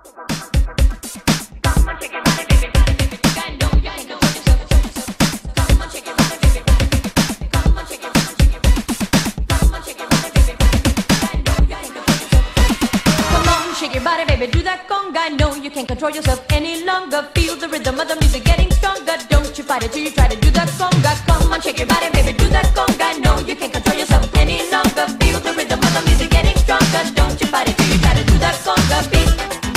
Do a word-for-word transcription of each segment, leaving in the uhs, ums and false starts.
Control yourself any longer. Feel the rhythm of the music getting stronger. Don't you fight it till you try to do that conga. Come on, shake your body, baby, do that conga. No, you can't control yourself any longer. Feel the rhythm of the music getting stronger. Don't you fight it till you try to do that conga beat.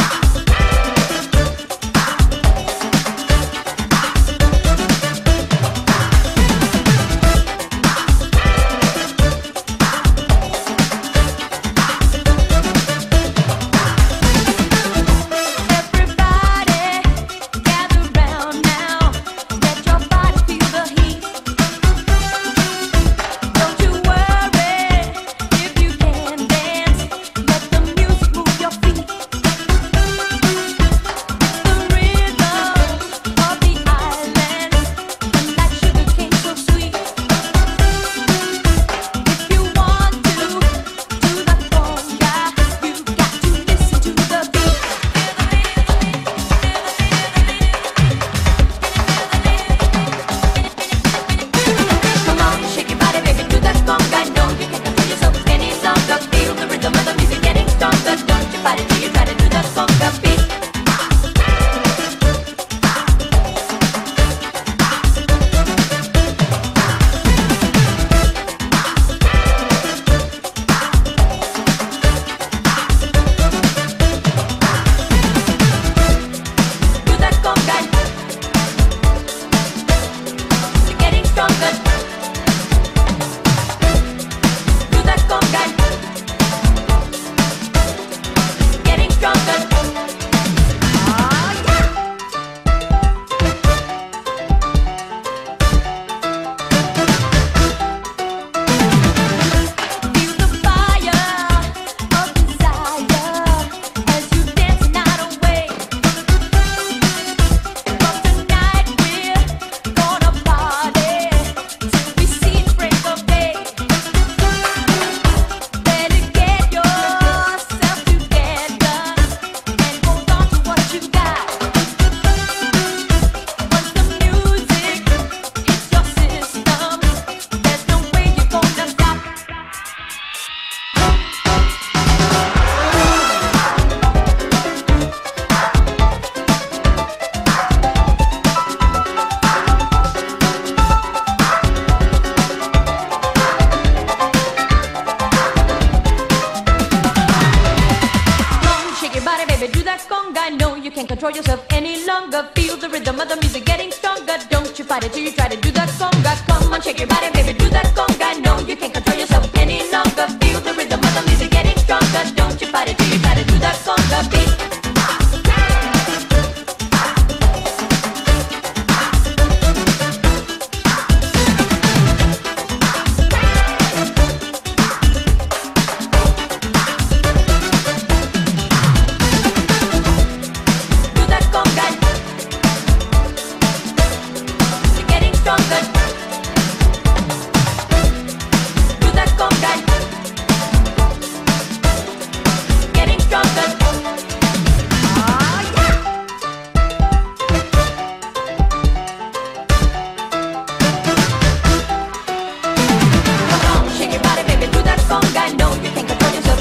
Control yourself any longer. Feel the rhythm of the music getting stronger. Don't you fight it till you try to do that conga. Come on, shake your body, baby, do that conga. No, you can't control yourself any longer. Feel the rhythm of the music getting stronger. Don't you fight it till you try to do that conga beat.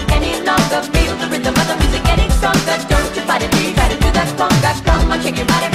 Feel the rhythm of the music getting stronger. Don't you fight it till you try to do that conga. Come on, shake your body.